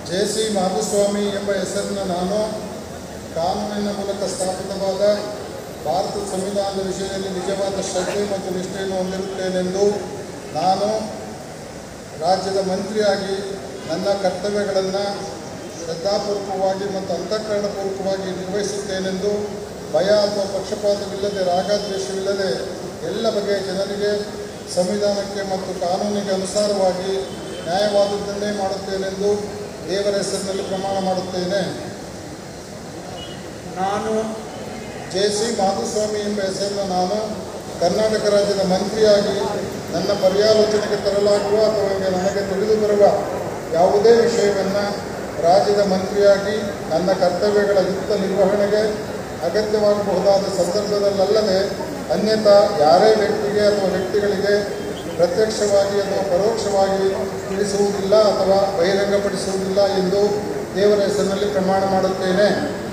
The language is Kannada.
ಜೆ.ಸಿ. ಮಾಧುಸ್ವಾಮಿ ಎಂಬ ಹೆಸರಿನ ನಾನು ಕಾನೂನಿನ ಮೂಲಕ ಸ್ಥಾಪಿತವಾದ ಭಾರತದ ಸಂವಿಧಾನದ ವಿಷಯದಲ್ಲಿ ನಿಜವಾದ ಶ್ರದ್ಧೆ ಮತ್ತು ನಿಷ್ಠೆಯನ್ನು ಹೊಂದಿರುತ್ತೇನೆಂದು ನಾನು ರಾಜ್ಯದ ಮಂತ್ರಿಯಾಗಿ ನನ್ನ ಕರ್ತವ್ಯಗಳನ್ನು ಶ್ರದ್ಧಾಪೂರ್ವಕವಾಗಿ ಮತ್ತು ಅಂತಃಕರಣಪೂರ್ವಕವಾಗಿ ನಿರ್ವಹಿಸುತ್ತೇನೆಂದು ಭಯ ಅಥವಾ ಪಕ್ಷಪಾತವಿಲ್ಲದೆ ರಾಗದ್ವೇಷವಿಲ್ಲದೆ ಎಲ್ಲ ಬಗೆಯ ಜನರಿಗೆ ಸಂವಿಧಾನಕ್ಕೆ ಮತ್ತು ಕಾನೂನಿಗೆ ಅನುಸಾರವಾಗಿ ನ್ಯಾಯವಾದದ್ದನ್ನೇ ಮಾಡುತ್ತೇನೆಂದು ದೇವರ ಹೆಸರಿನಲ್ಲಿ ಪ್ರಮಾಣ ಮಾಡುತ್ತೇನೆ. ನಾನು ಜೆ.ಸಿ. ಮಾಧುಸ್ವಾಮಿ ಎಂಬ ಹೆಸರಿನ ನಾನು ಕರ್ನಾಟಕ ರಾಜ್ಯದ ಮಂತ್ರಿಯಾಗಿ ನನ್ನ ಪರ್ಯಾಲೋಚನೆಗೆ ತರಲಾಗುವ ಅಥವಾ ನನಗೆ ತಿಳಿದು ಬರುವ ಯಾವುದೇ ವಿಷಯವನ್ನು ರಾಜ್ಯದ ಮಂತ್ರಿಯಾಗಿ ನನ್ನ ಕರ್ತವ್ಯಗಳ ಯುಕ್ತ ನಿರ್ವಹಣೆಗೆ ಅಗತ್ಯವಾಗಬಹುದಾದ ಸಂದರ್ಭದಲ್ಲದೆ ಅನ್ಯಥಾ ಯಾರೇ ವ್ಯಕ್ತಿಗೆ ಅಥವಾ ವ್ಯಕ್ತಿಗಳಿಗೆ ಪ್ರತ್ಯಕ್ಷವಾಗಿ ಅಥವಾ ಪರೋಕ್ಷವಾಗಿ ತಿಳಿಸುವುದಿಲ್ಲ ಅಥವಾ ಬಹಿರಂಗಪಡಿಸುವುದಿಲ್ಲ ಎಂದು ದೇವರ ಹೆಸರಿನಲ್ಲಿ ಪ್ರಮಾಣ ಮಾಡುತ್ತೇನೆ.